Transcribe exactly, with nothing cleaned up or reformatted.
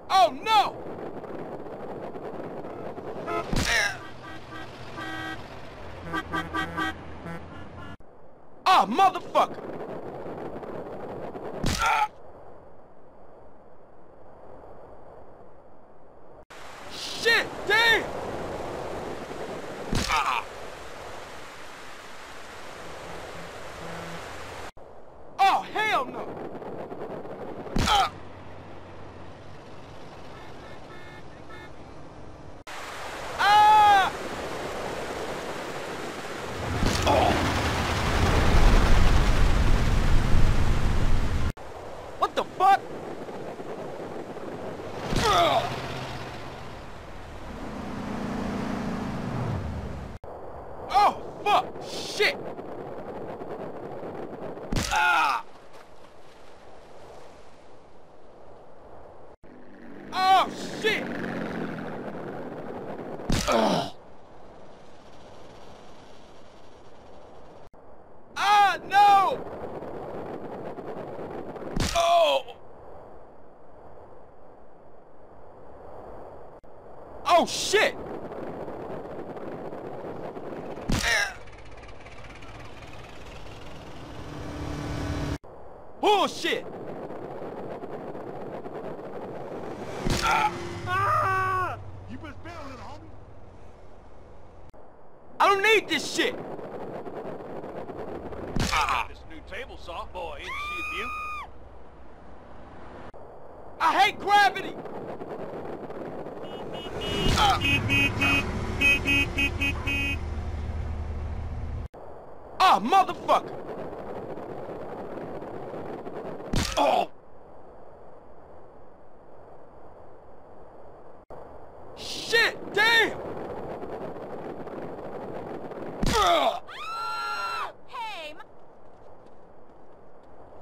Oh no! Oh, motherfucker! Ah. Shit, damn! Ah. Oh, hell no! Ah. Ah. Oh. What the fuck? Ugh. Oh, fuck! Shit! Ah! Oh, shit! Ugh. Ah, no! Oh! Oh, shit! Bullshit! Ah. Ah! You been battling, homie. I don't need this shit! Ah. This new table saw, boy, ain't she a beaut? I hate gravity! Ah. Oh, motherfucker! Oh! Shit! Damn!